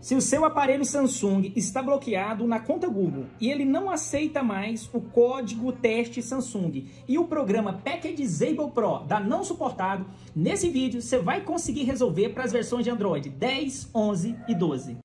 Se o seu aparelho Samsung está bloqueado na conta Google e ele não aceita mais o código teste Samsung e o programa Package Disable Pro dá não suportado, nesse vídeo você vai conseguir resolver para as versões de Android 10, 11 e 12.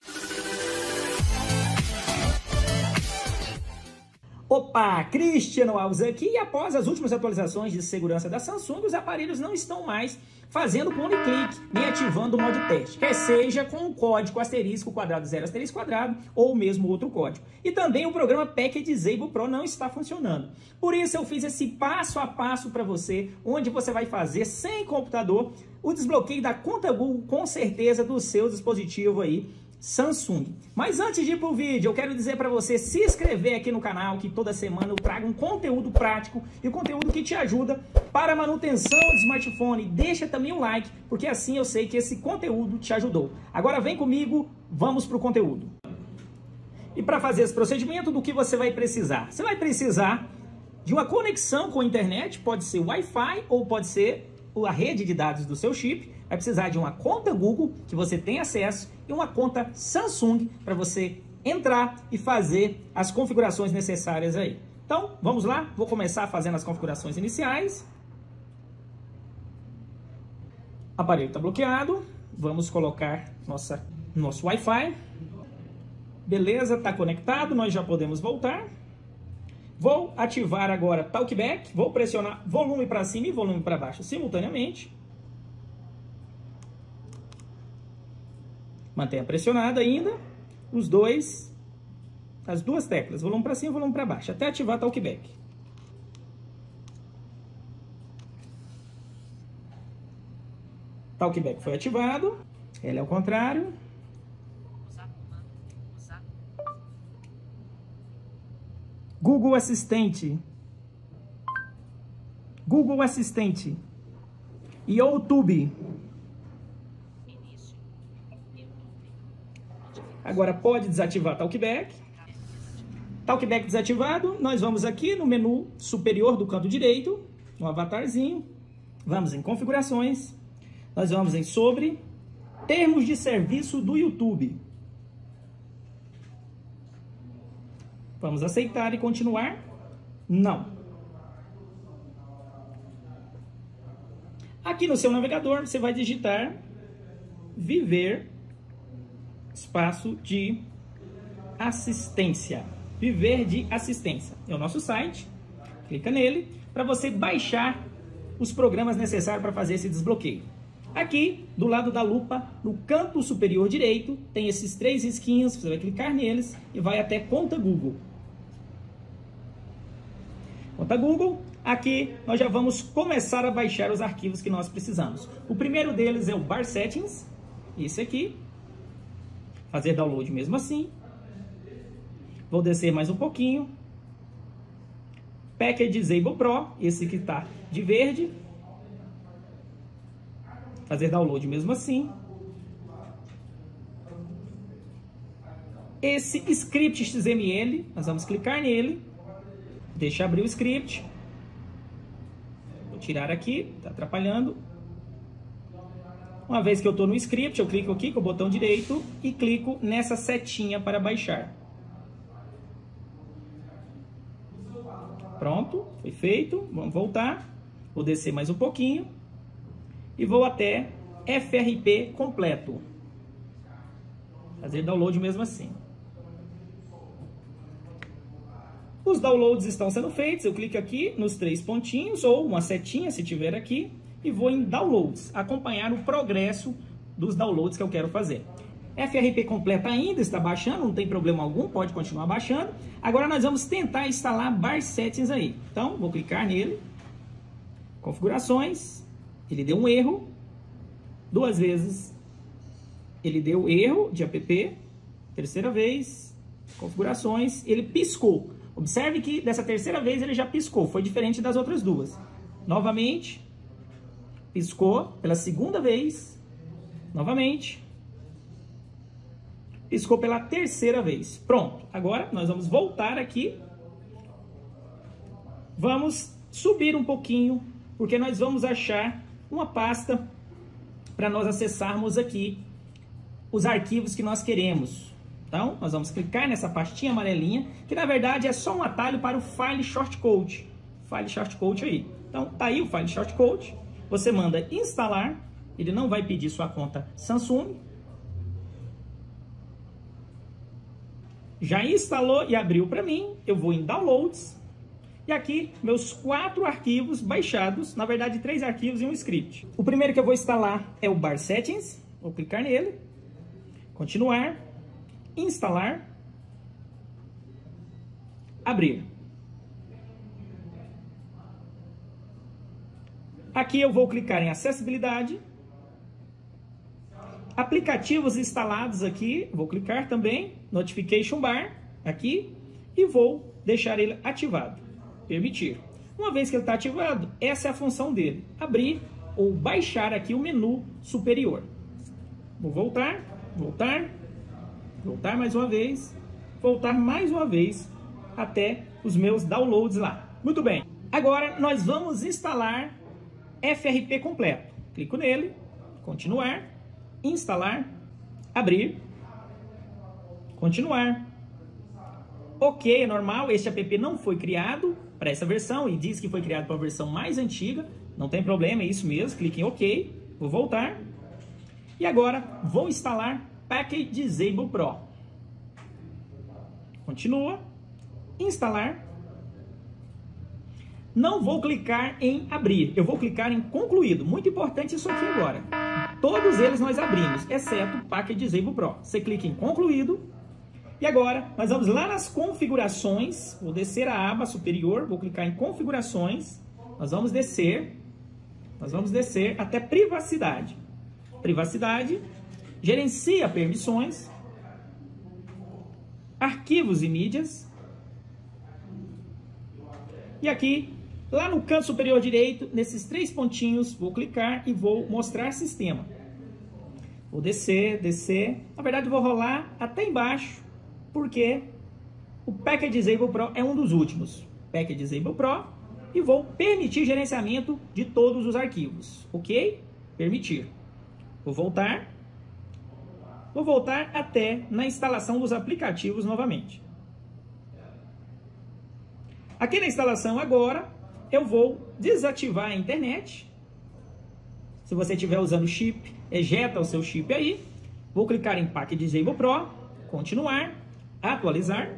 Opa, Cristiano Alves aqui, e após as últimas atualizações de segurança da Samsung, os aparelhos não estão mais fazendo com uniclique, nem ativando o modo teste, quer seja com o código asterisco quadrado 0 asterisco quadrado ou mesmo outro código. E também o programa Package Disable Pro não está funcionando. Por isso eu fiz esse passo a passo para você, onde você vai fazer sem computador o desbloqueio da conta Google, com certeza, do seu dispositivo aí Samsung. Mas antes de ir para o vídeo, eu quero dizer para você se inscrever aqui no canal, que toda semana eu trago um conteúdo prático e um conteúdo que te ajuda para a manutenção do smartphone. Deixa também um like, porque assim eu sei que esse conteúdo te ajudou. Agora vem comigo, vamos para o conteúdo. E para fazer esse procedimento, do que você vai precisar? Você vai precisar de uma conexão com a internet, pode ser Wi-Fi ou pode ser a rede de dados do seu chip. Vai precisar de uma conta Google que você tem acesso e uma conta Samsung para você entrar e fazer as configurações necessárias aí. Então, vamos lá. Vou começar fazendo as configurações iniciais. O aparelho está bloqueado. Vamos colocar nosso Wi-Fi. Beleza, está conectado. Nós já podemos voltar. Vou ativar agora Talkback. Vou pressionar volume para cima e volume para baixo simultaneamente. Mantenha pressionado ainda as duas teclas, volume para cima e volume para baixo, até ativar Talkback. Talkback foi ativado, ele é o contrário. Google Assistente. Google Assistente. YouTube. Agora pode desativar Talkback. Talkback desativado, nós vamos aqui no menu superior do canto direito, no avatarzinho. Vamos em configurações. Nós vamos em sobre termos de serviço do YouTube. Vamos aceitar e continuar? Não. Aqui no seu navegador você vai digitar Viver espaço de assistência. Viver de assistência. É o nosso site. Clica nele para você baixar os programas necessários para fazer esse desbloqueio. Aqui, do lado da lupa, no canto superior direito, tem esses três risquinhos. Você vai clicar neles e vai até Conta Google. Conta Google. Aqui nós já vamos começar a baixar os arquivos que nós precisamos. O primeiro deles é o Bar Settings. Esse aqui. Fazer download mesmo assim. Vou descer mais um pouquinho. Package Disable Pro, esse que está de verde. Fazer download mesmo assim. Esse script XML, nós vamos clicar nele. Deixa abrir o script. Vou tirar aqui, está atrapalhando. Uma vez que eu estou no script, eu clico aqui com o botão direito e clico nessa setinha para baixar. Pronto, foi feito. Vamos voltar. Vou descer mais um pouquinho. E vou até FRP completo. Fazer download mesmo assim. Os downloads estão sendo feitos. Eu clico aqui nos três pontinhos ou uma setinha se tiver aqui. E vou em Downloads, acompanhar o progresso dos downloads que eu quero fazer. FRP completa ainda está baixando, não tem problema algum, pode continuar baixando. Agora nós vamos tentar instalar Bar Settings aí. Então, vou clicar nele. Configurações. Ele deu um erro. Duas vezes. Ele deu erro de app. Terceira vez. Configurações. Ele piscou. Observe que dessa terceira vez ele já piscou. Foi diferente das outras duas. Novamente. Piscou pela segunda vez, novamente, piscou pela terceira vez. Pronto, agora nós vamos voltar aqui, vamos subir um pouquinho, porque nós vamos achar uma pasta para nós acessarmos aqui os arquivos que nós queremos. Então, nós vamos clicar nessa pastinha amarelinha, que na verdade é só um atalho para o File Shortcode. File Shortcode aí. Então, tá aí o File Shortcode. Você manda instalar, ele não vai pedir sua conta Samsung. Já instalou e abriu para mim, eu vou em Downloads. E aqui, meus 4 arquivos baixados, na verdade 3 arquivos e um script. O primeiro que eu vou instalar é o Bar Settings, vou clicar nele, continuar, instalar, abrir. Aqui eu vou clicar em acessibilidade, aplicativos instalados aqui, vou clicar também, Notification Bar, aqui, e vou deixar ele ativado. Permitir. Uma vez que ele está ativado, essa é a função dele. Abrir ou baixar aqui o menu superior. Vou voltar, voltar, voltar mais uma vez, voltar mais uma vez até os meus downloads lá. Muito bem. Agora nós vamos instalar FRP completo. Clico nele, continuar, instalar, abrir, continuar. Ok, é normal, este app não foi criado para essa versão e diz que foi criado para a versão mais antiga. Não tem problema, é isso mesmo. Clique em OK, vou voltar. E agora vou instalar Package Disable Pro. Continua, instalar. Não vou clicar em abrir, eu vou clicar em concluído. Muito importante isso aqui agora. Todos eles nós abrimos, exceto o Package Disable Pro. Você clica em concluído. E agora, nós vamos lá nas configurações, vou descer a aba superior, vou clicar em configurações, nós vamos descer até privacidade. Privacidade, gerencia permissões, arquivos e mídias. E aqui, lá no canto superior direito, nesses 3 pontinhos, vou clicar e vou mostrar sistema. Vou descer, descer, na verdade vou rolar até embaixo, porque o Package Disable Pro é um dos últimos. Package Disable Pro. E vou permitir gerenciamento de todos os arquivos. Ok? Permitir. Vou voltar até na instalação dos aplicativos novamente. Aqui na instalação agora, eu vou desativar a internet. Se você estiver usando chip, ejeta o seu chip aí. Vou clicar em Package Disable Pro, continuar, atualizar.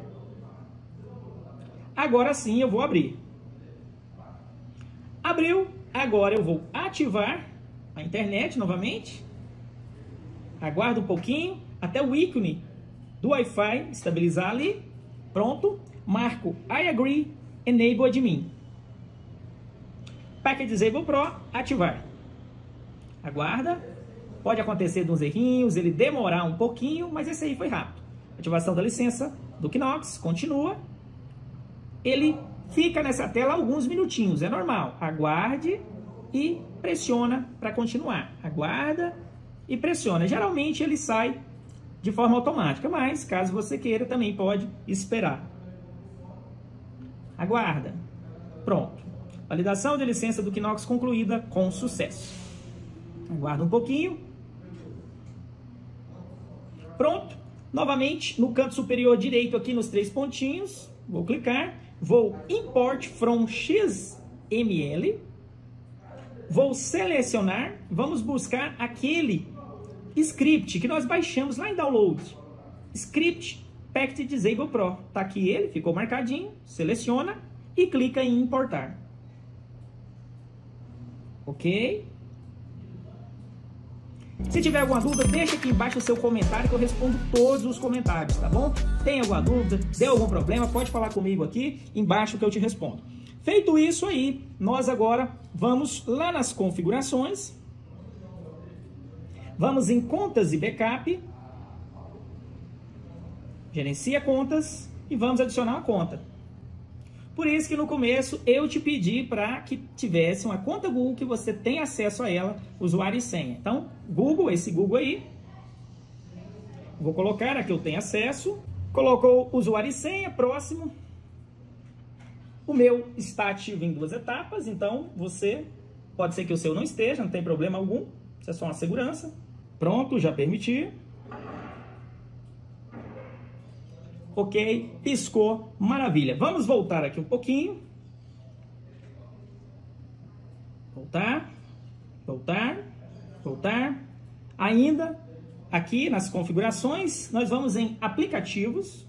Agora sim eu vou abrir. Abriu, agora eu vou ativar a internet novamente. Aguardo um pouquinho até o ícone do Wi-Fi estabilizar ali. Pronto. Marco I agree, enable admin. Package Disable Pro, ativar. Aguarda. Pode acontecer uns errinhos, ele demorar um pouquinho, mas esse aí foi rápido. Ativação da licença do Knox, continua. Ele fica nessa tela alguns minutinhos, é normal. Aguarde e pressiona para continuar. Aguarda e pressiona. Geralmente ele sai de forma automática, mas caso você queira também pode esperar. Aguarda. Pronto. Validação de licença do Knox concluída com sucesso. Aguarda um pouquinho. Pronto. Novamente, no canto superior direito aqui nos 3 pontinhos, vou clicar, vou Import from XML, vou selecionar, vamos buscar aquele script que nós baixamos lá em Download. Script Package Disable Pro. Tá aqui ele, ficou marcadinho, seleciona e clica em importar. Ok? Se tiver alguma dúvida, deixa aqui embaixo o seu comentário que eu respondo todos os comentários, tá bom? Tem alguma dúvida, deu algum problema, pode falar comigo aqui embaixo que eu te respondo. Feito isso aí, nós agora vamos lá nas configurações, vamos em contas e backup, gerencia contas e vamos adicionar uma conta. Por isso que no começo eu te pedi para que tivesse uma conta Google que você tenha acesso a ela, usuário e senha. Então, Google, esse Google aí, vou colocar aqui eu tenho acesso, colocou usuário e senha, próximo. O meu está ativo em 2 etapas, então pode ser que o seu não esteja, não tem problema algum, isso é só uma segurança. Pronto, já permiti. Ok, piscou, maravilha. Vamos voltar aqui um pouquinho. Voltar, voltar, voltar. Ainda aqui nas configurações, nós vamos em aplicativos.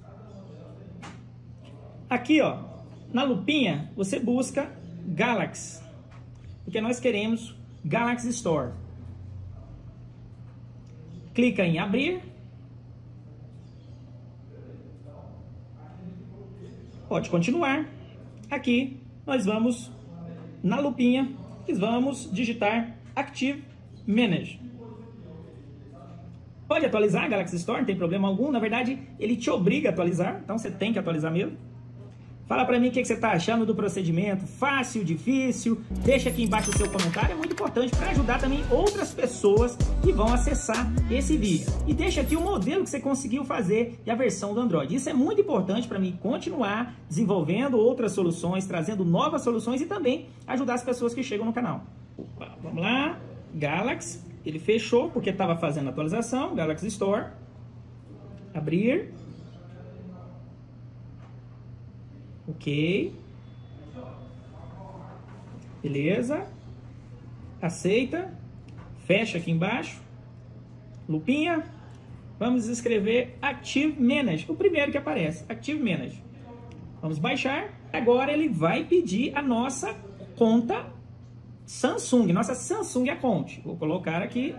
Aqui, ó, na lupinha, você busca Galaxy, porque nós queremos Galaxy Store. Clica em abrir. Pode continuar. Aqui nós vamos na lupinha e vamos digitar Active Manage. Pode atualizar a Galaxy Store, não tem problema algum. Na verdade, ele te obriga a atualizar, então você tem que atualizar mesmo. Fala pra mim o que você está achando do procedimento, fácil, difícil. Deixa aqui embaixo o seu comentário, é muito importante para ajudar também outras pessoas que vão acessar esse vídeo. E deixa aqui o modelo que você conseguiu fazer e a versão do Android. Isso é muito importante para mim continuar desenvolvendo outras soluções, trazendo novas soluções e também ajudar as pessoas que chegam no canal. Opa, vamos lá, Galaxy, ele fechou porque estava fazendo atualização, Galaxy Store, abrir. Ok. Beleza. Aceita. Fecha aqui embaixo. Lupinha. Vamos escrever Active Manage. O primeiro que aparece. Active Manage. Vamos baixar. Agora ele vai pedir a nossa conta Samsung. Nossa Samsung Account. Vou colocar aqui.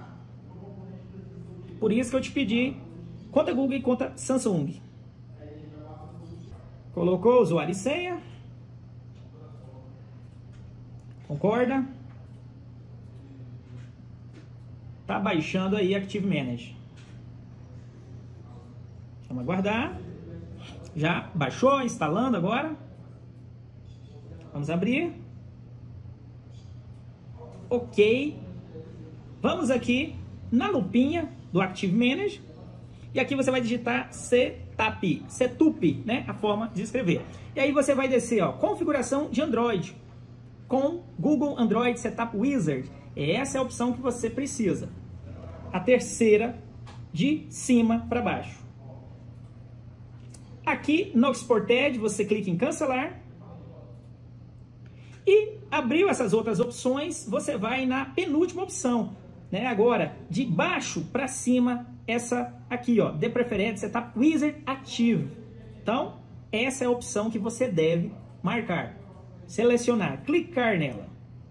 Por isso que eu te pedi conta Google e conta Samsung. Colocou usuário e senha. Concorda? Tá baixando aí Active Manage. Vamos aguardar. Já baixou, instalando agora. Vamos abrir. Ok. Vamos aqui na lupinha do Active Manage. E aqui você vai digitar Setup, né? A forma de escrever. E aí você vai descer, ó, configuração de Android com Google Android Setup Wizard. Essa é a opção que você precisa. A terceira de cima para baixo. Aqui no Exported você clica em cancelar. E abriu essas outras opções, você vai na penúltima opção, né? Agora, de baixo para cima, essa aqui, ó, The Preferred Setup Wizard Active. Então, essa é a opção que você deve marcar. Selecionar, clicar nela.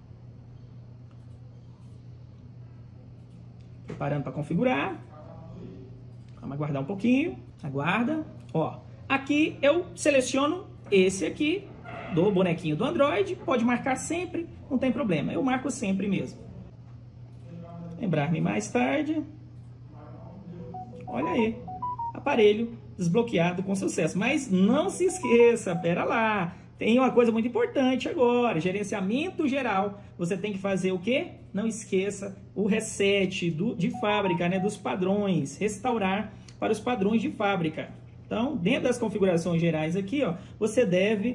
Preparando para configurar. Vamos aguardar um pouquinho. Aguarda. Ó, aqui eu seleciono esse aqui, do bonequinho do Android. Pode marcar sempre, não tem problema. Eu marco sempre mesmo. Lembrar-me mais tarde. Olha aí, aparelho desbloqueado com sucesso. Mas não se esqueça, pera lá, tem uma coisa muito importante agora, gerenciamento geral. Você tem que fazer o quê? Não esqueça o reset de fábrica, né, dos padrões, restaurar para os padrões de fábrica. Então, dentro das configurações gerais aqui, ó, você deve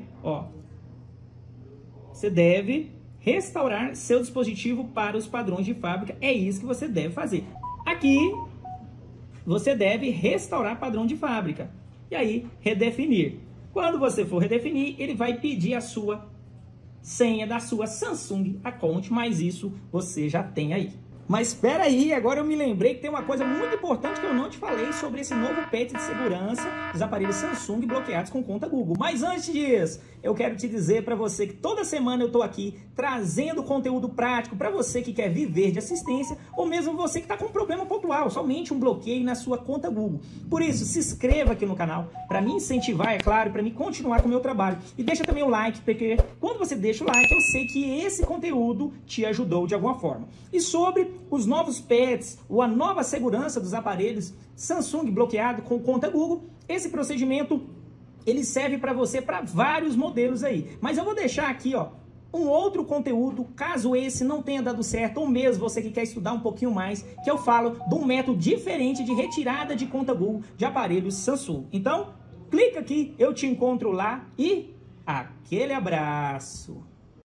restaurar seu dispositivo para os padrões de fábrica. É isso que você deve fazer. Aqui você deve restaurar padrão de fábrica. E aí, redefinir. Quando você for redefinir, ele vai pedir a sua senha da sua Samsung Account, mas isso você já tem aí. Mas espera aí, agora eu me lembrei que tem uma coisa muito importante que eu não te falei sobre esse novo patch de segurança dos aparelhos Samsung bloqueados com conta Google. Mas antes disso, eu quero te dizer para você que toda semana eu estou aqui trazendo conteúdo prático para você que quer viver de assistência ou mesmo você que está com um problema pontual, somente um bloqueio na sua conta Google. Por isso, se inscreva aqui no canal para me incentivar, é claro, para me continuar com o meu trabalho. E deixa também o like, porque quando você deixa o like, eu sei que esse conteúdo te ajudou de alguma forma. E sobre os novos patches ou a nova segurança dos aparelhos Samsung bloqueado com conta Google, esse procedimento ele serve para você para vários modelos aí. Mas eu vou deixar aqui, ó, um outro conteúdo, caso esse não tenha dado certo, ou mesmo você que quer estudar um pouquinho mais, que eu falo de um método diferente de retirada de conta Google de aparelhos Samsung. Então, clica aqui, eu te encontro lá e aquele abraço!